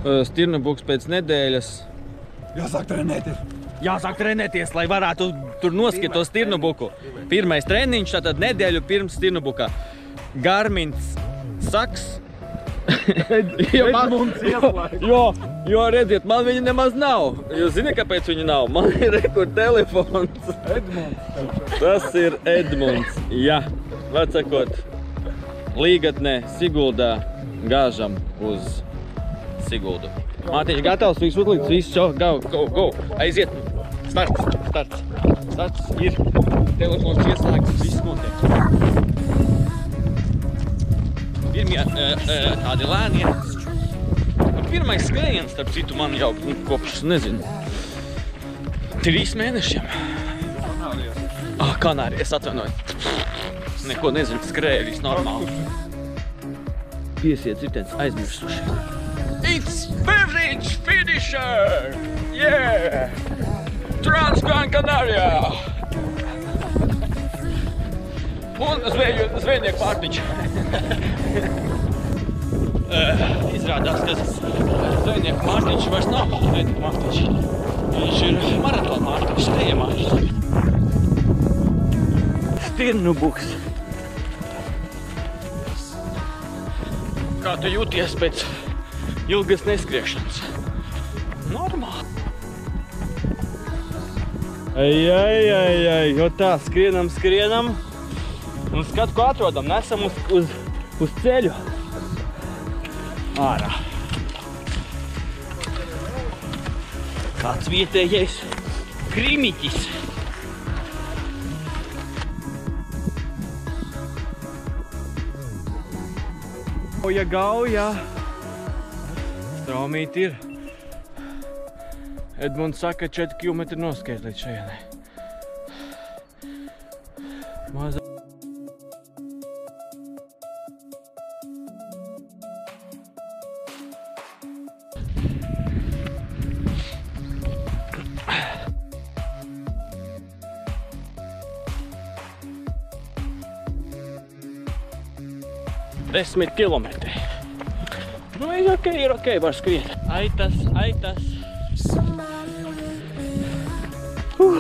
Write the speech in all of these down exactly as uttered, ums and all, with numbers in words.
Stirnubuks pēc nedēļas. Jāsāk trenēties. Jāsāk trenēties, lai varētu tur noskiet to stirnubuku. Pirmais treniņš, tātad nedēļu pirms stirnubukā. Garmins saks. jo, man, jo, jo, redziet, man viņa nemaz nav. Jūs zini, kāpēc viņa nav? Man ir rekur telefons. Edmunds. Tas ir Edmunds. Jā, vecākot, Līgatnē, Siguldā gāžam uz Siguldu. Mātiņš gatavs, viss uzlikts, viss šo, go, go, go. Aiziet. Starts, starts. Starts ir. Telefons ieslēgts, viss notiek. Pirmie tādi lēnie. Pirmais skrējiens, starp citu, man jau kopš, nezinu, trīs mēnešiem. Ah, Kanārijas, atvainoju. Neko nezinu, skrēja viss normāli. Piesiet ritens aizmirsuši. It's beverage finisher! Yeah! Trans-Gran Canaria! Un zvēju, zvejnieku Mārtiņš. Izrādās, ka zvejnieku Mārtiņš vairs nav zvejnieku Mārtiņš. Viņš ir maratona Mārtiņš, steja Mārtiņš. Stirnubuks. Kā tu jūties pēc ilgas neskriešanas? Normāli. Ai, ai, ai, ai, jo tā, skrienam, skrienam. Un skat, ko atrodam, nesam uz, uz, uz ceļu. Ārā. Kāds vietējais krimiķis. Gauja, gauja. Straumīt ir. Edmunds saka, četri kilometri noskriet līdz šajienai. Maza. Desmit kilometri. Nu, ir ok, ir ok, var skriet. Aitas, aitas. Uh.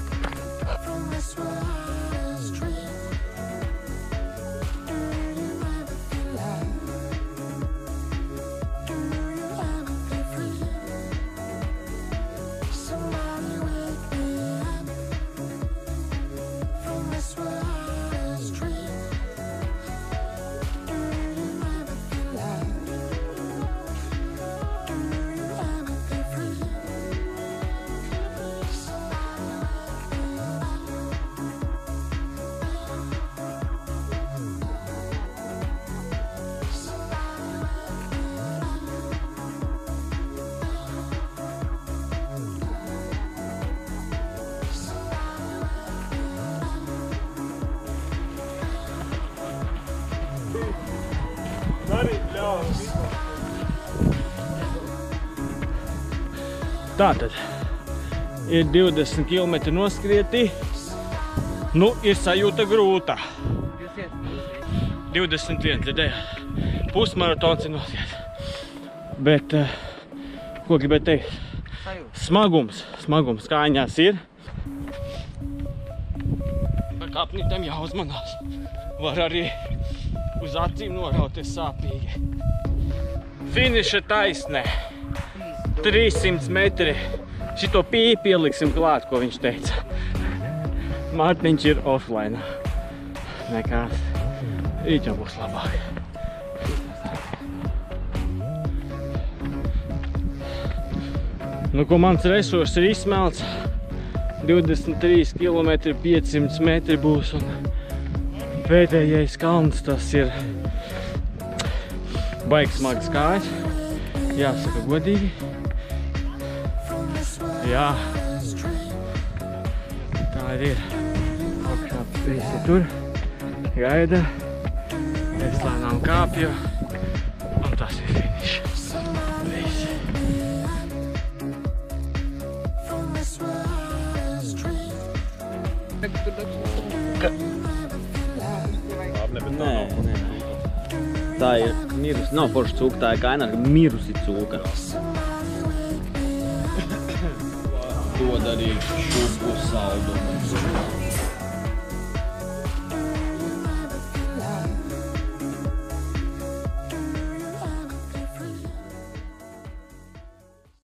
Tātad ir divdesmit kilometri noskrieti. Nu, ir sajūta grūta. divdesmit viens, dzirdēju. Pusmaratons ir noskriet. Bet, ko gribētu teikt? Smagums, smagums kājās ir. Par kāpnītēm jāuzmanās. Var arī uz acīm norauties sāpīgi. Finiša taisnē. trīssimts metri. Šito pī pieliksim klāt, ko viņš teica. Mārtiņš ir offline. Nekās. Rīt jau būs labāk. Nu, ko mans resurs ir izsmelts. divdesmit trīs kilometri, piecsimt metri būs. Un pēdējais kalns, tas ir baigs smagas kājas. Jāsaka godīgi. Jā, tā ir. Apšā visi tur gaida. Es lēnām kāpju. Un tas ir finišs. Visi. Nē, nē. Tā ir Mirusi, nav forša cūka, tā ir kainā, mirusi cūka. Dod arī šupu saldumu.